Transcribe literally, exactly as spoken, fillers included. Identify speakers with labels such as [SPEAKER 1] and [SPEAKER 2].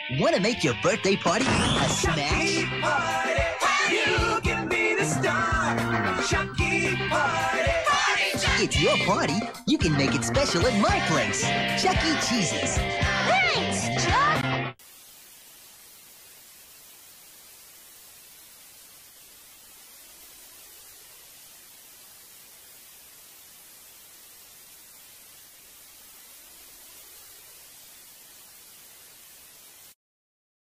[SPEAKER 1] Want to make your birthday party a smash?
[SPEAKER 2] Chucky Party, you can be the star. Chucky Party, Party Chucky.
[SPEAKER 1] It's your party. You can make it special at my place. Chuck E. Cheese's.
[SPEAKER 3] Hey!